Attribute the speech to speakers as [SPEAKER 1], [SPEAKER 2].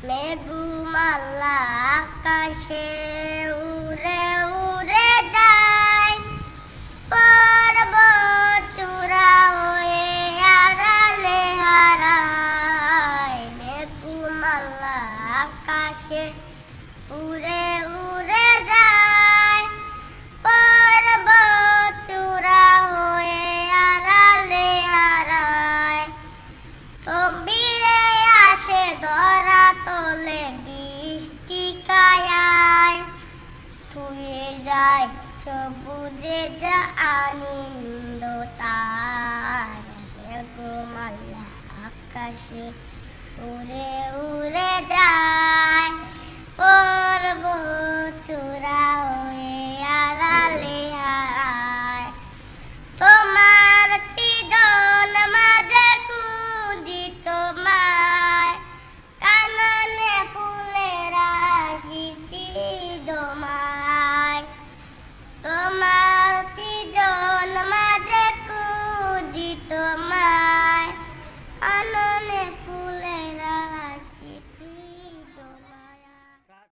[SPEAKER 1] মেঘমালা আকাশে উড়ে উড়ে যায়, পর্বত চূড়া হয়ে আড়ালে হারায়। মেঘমালা আকাশে উড়ে উড়ে যায়, পর্বত চূড়া হয়ে আড়ালে হারায়। তকবীরে আসে ধরা তলে বৃষ্টি কায়ায়, ধুয়ে যায় সবুজে যা আনন্দ তার। মেঘমালা আকাশে উড়ে উড়ে যায়।